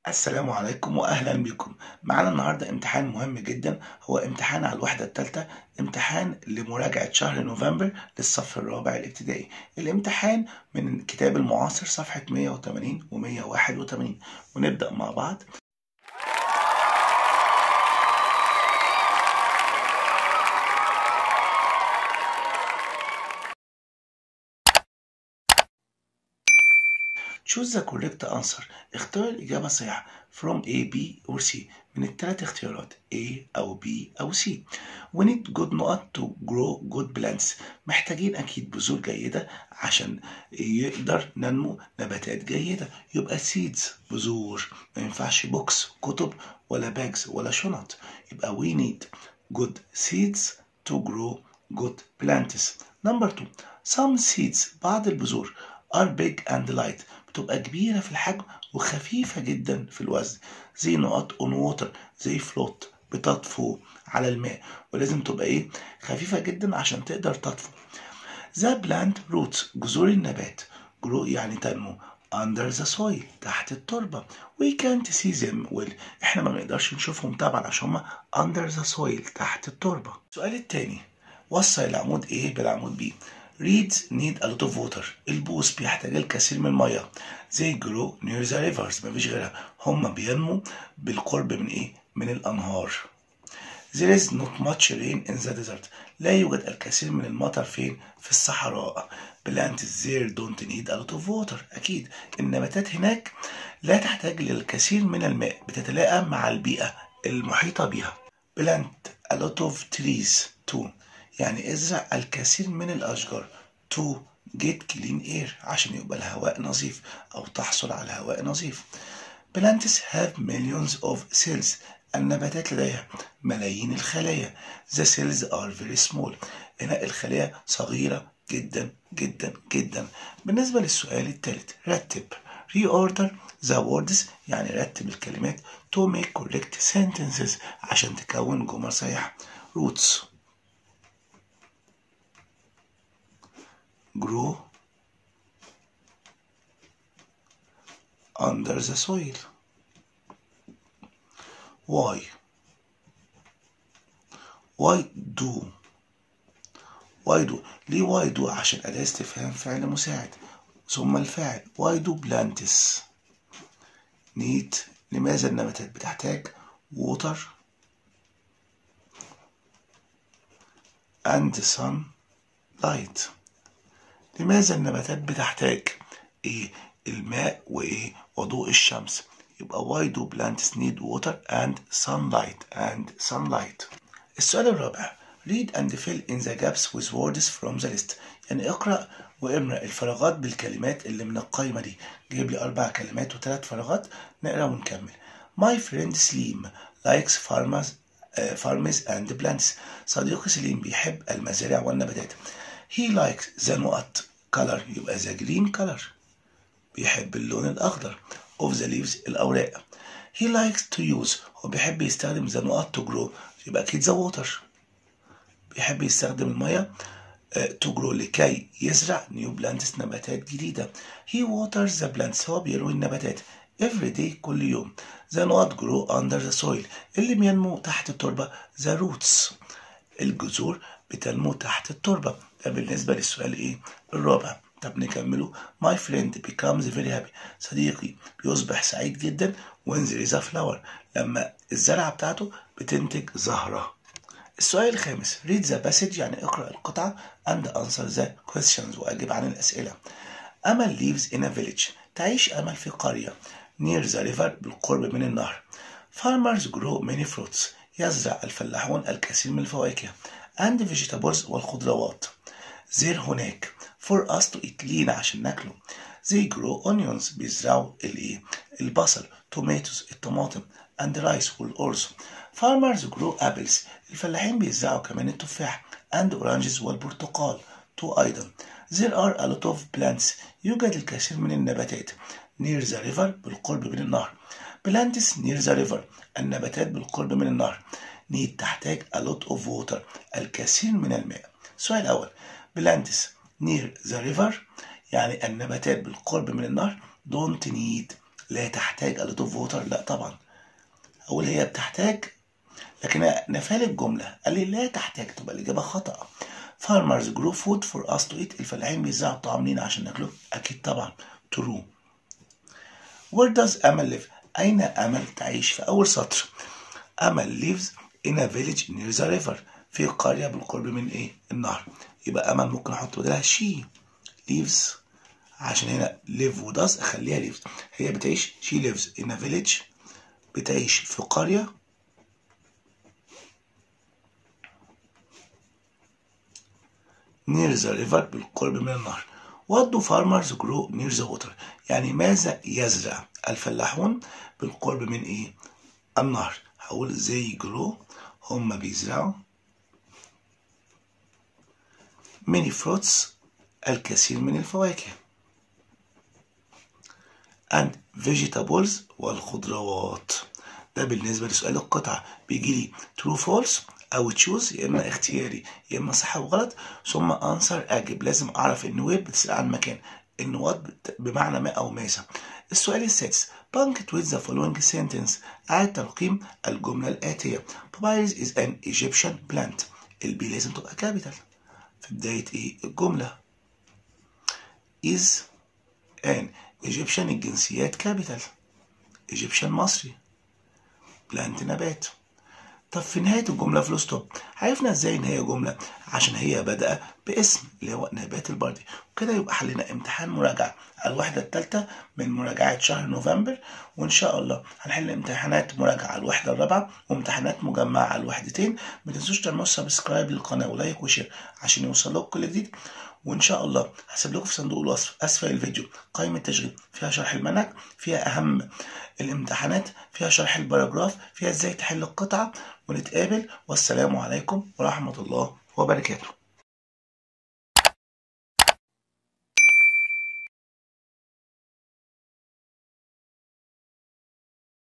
السلام عليكم وأهلا بكم. معنا النهاردة امتحان مهم جدا، هو امتحان على الوحدة الثالثة، امتحان لمراجعة شهر نوفمبر للصف الرابع الابتدائي. الامتحان من كتاب المعاصر صفحة 180 و 181، ونبدأ مع بعض. Choose the correct answer. اختار الإجابة الصحيحة from A, B or C من الثلاث اختيارات A أو B أو C. We need good نقط to grow good plants. محتاجين أكيد بذور جيدة عشان يقدر ننمو نباتات جيدة. يبقى seeds بذور، ما ينفعش بوكس كتب ولا bags ولا شنط. يبقى we need good seeds to grow good plants. Number 2. Some seeds بعض البذور are big and light بتبقى كبيرة في الحجم وخفيفة جدا في الوزن. زي نقط on water، زي float بتطفو على الماء، ولازم تبقى خفيفة جدا عشان تقدر تطفو. The plant roots جذور النبات، grow يعني تنمو under the soil تحت التربة. We can't see them well، احنا ما بنقدرش نشوفهم طبعا عشان هما under the soil تحت التربة. السؤال التاني، وصل العمود A بالعمود B. Reeds need a lot of water. البوس بيحتاج الكثير من المية. They grow near the rivers، مفيش غيرها، هم بينمو بالقرب من من الأنهار. There is not much rain in the desert. لا يوجد الكثير من المطر فين؟ في الصحراء. Plants there don't need a lot of water. أكيد النباتات هناك لا تحتاج للكثير من الماء، بتتلائم مع البيئة المحيطة بها. Plant a lot of trees too، يعني ازرع الكثير من الأشجار. to get clean air، عشان يبقى الهواء نظيف أو تحصل على هواء نظيف. Plants have millions of cells. النباتات لديها ملايين الخلايا. The cells are very small. هنا الخلايا صغيرة جدا جدا جدا. بالنسبة للسؤال الثالث، رتب reorder the words، يعني رتب الكلمات to make correct sentences عشان تكون جمل صحيحة. roots grow under the soil. Why do ليه why do؟ عشان أداة استفهام فعل مساعد ثم الفاعل. why do plants need؟ لماذا النباتات بتحتاج water and sunlight؟ لماذا النباتات بتحتاج الماء وضوء الشمس؟ يبقى why do plants need water and sunlight. السؤال الرابع، read and fill in the gaps with words from the list. يعني اقرأ واملأ الفراغات بالكلمات اللي من القائمة دي. جيب لي 4 كلمات و3 فراغات، نقرأ ونكمل. My friend Slim likes farms and plants. صديقي سليم بيحب المزارع والنباتات. He likes the نقط color، يبقى the green color، بيحب اللون الأخضر. of the leaves الأوراق. He likes to use، هو بيحب يستخدم the نقط to grow، يبقى أكيد the water، بيحب يستخدم المية to grow لكي يزرع new plants نباتات جديدة. He waters the plants، هو بيروي النباتات every day كل يوم. the نقط grow under the soil، اللي بينمو تحت التربة the roots، الجذور بتنمو تحت التربة. ده بالنسبة للسؤال الرابع. طب نكمله. My friend becomes very happy. صديقي بيصبح سعيد جدا when there is a flower، لما الزرعة بتاعته بتنتج زهرة. السؤال الخامس، read the passage، يعني اقرأ القطعة and answer the questions، وأجب عن الأسئلة. أمل lives in a village، تعيش أمل في قرية near the river، بالقرب من النهر. Farmers grow many fruits، يزرع الفلاحون الكثير من الفواكه and vegetables والخضروات. there هناك for us to eat لينا عشان ناكله. they grow onions، بيزرعوا البصل. tomatoes الطماطم and rice والأرز. farmers grow apples، الفلاحين بيزرعوا كمان التفاح and oranges والبرتقال. أيضا there are a lot of plants، يوجد الكثير من النباتات near the river، بالقرب من النهر. plants near the river، النباتات بالقرب من النهر. need تحتاج a lot of water، الكثير من الماء. السؤال الأول، plants near the river، يعني النباتات بالقرب من النهر don't need لا تحتاج a lot of water، لا طبعا. أقول هي بتحتاج، لكن نفال الجملة قال لي لا تحتاج، تبقى الإجابة خطأ. farmers grow food for us to eat. الفلاحين بيزرعوا الطعام لينا عشان ناكله، أكيد طبعا true. where does أمل live؟ أين أمل تعيش؟ في أول سطر أمل lives in a village near the river، في قرية بالقرب من إيه؟ النهر. يبقى أمل ممكن أحط بدلها she lives، عشان هنا live و does أخليها lives. هي بتعيش she lives in a village، بتعيش في قرية near the river بالقرب من النهر. What do farmers grow near the water؟ يعني ماذا يزرع الفلاحون بالقرب من إيه؟ النهر. هقول they grow، هم بيزرعوا many fruits، الكثير من الفواكه، and vegetables، والخضروات. ده بالنسبة لسؤال القطعة. بيجي لي true false أو تشوز، يا إما اختياري يا إما صح وغلط، ثم answer أجب. لازم أعرف إن ويب بتسأل عن مكان، إن وات بمعنى ما أو ماذا. السؤال السادس punctuate with the following sentence. أعد ترقيم الجملة الآتية. Papyrus is an Egyptian plant. البي لازم تبقى كابيتال في بداية إيه الجملة. is an Egyptian الجنسيات كابيتال، Egyptian مصري، plant نبات. طب في نهاية الجملة فول ستوب. عرفنا ازاي ان هي جملة؟ عشان هي بادئة باسم اللي هو نبات البردي. وكده يبقى حلنا امتحان مراجعة على الوحدة الثالثة من مراجعات شهر نوفمبر، وان شاء الله هنحل امتحانات مراجعة على الوحدة الرابعة وامتحانات مجمعة على الوحدتين. ما تنسوش تعملوا سبسكرايب للقناة ولايك وشير عشان يوصل لكم كل جديد. وان شاء الله هسيب لكم في صندوق الوصف اسفل الفيديو قائمة تشغيل فيها شرح المنهج، فيها اهم الامتحانات، فيها شرح الباراجراف، فيها ازاي تحل القطعة. ونتقابل، والسلام عليكم ورحمة الله وبركاته.